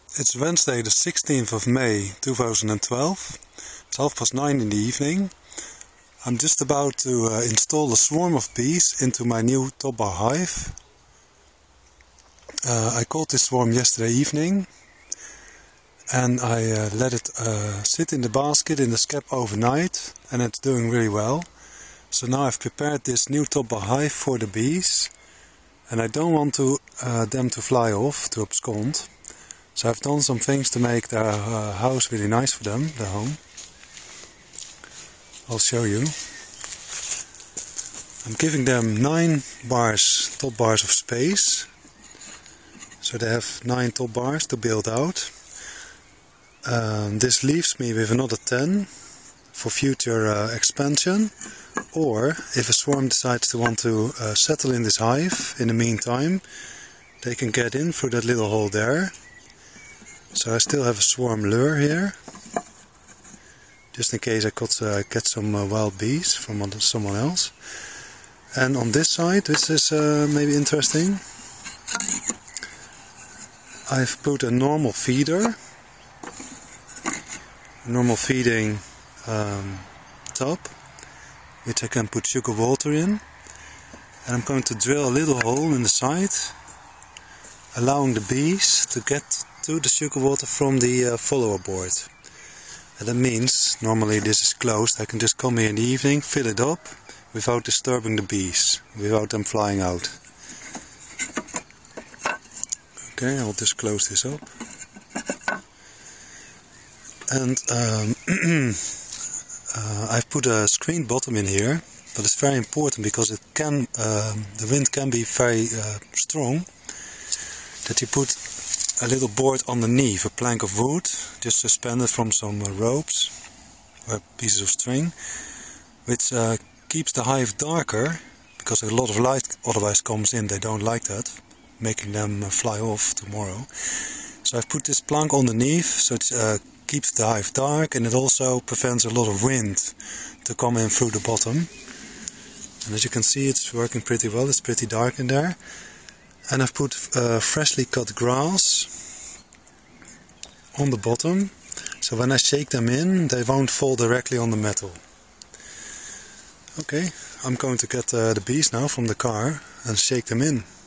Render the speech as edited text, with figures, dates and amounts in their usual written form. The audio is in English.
It's Wednesday the 16th of May 2012. It's 9:30 in the evening. I'm just about to install a swarm of bees into my new top bar hive. I caught this swarm yesterday evening and I let it sit in the basket in the skep overnight, and it's doing really well. So now I've prepared this new top bar hive for the bees, and I don't want them to fly off, to abscond. So I've done some things to make their house really nice for them, their home. I'll show you. I'm giving them 9 bars, top bars of space. So they have 9 top bars to build out. This leaves me with another 10 for future expansion. Or if a swarm decides to want to settle in this hive in the meantime, they can get in through that little hole there. So I still have a swarm lure here, just in case I could get some wild bees from someone else. And on this side, this is maybe interesting. I've put a normal feeder, a normal feeding tub, which I can put sugar water in. And I'm going to drill a little hole in the side, allowing the bees to get to the sugar water from the follower board. And that means, normally this is closed, I can just come here in the evening, fill it up, without disturbing the bees, without them flying out. Okay, I'll just close this up. And I've put a screen bottom in here, but it's very important because it can, the wind can be very strong, that you put a little board underneath, a plank of wood, just suspended from some ropes or pieces of string, which keeps the hive darker, because a lot of light otherwise comes in. They don't like that, making them fly off tomorrow. So I've put this plank underneath, so it keeps the hive dark, and it also prevents a lot of wind to come in through the bottom. And as you can see, it's working pretty well. It's pretty dark in there. And I've put freshly cut grass on the bottom, so when I shake them in, they won't fall directly on the metal. Okay, I'm going to get the bees now from the car and shake them in.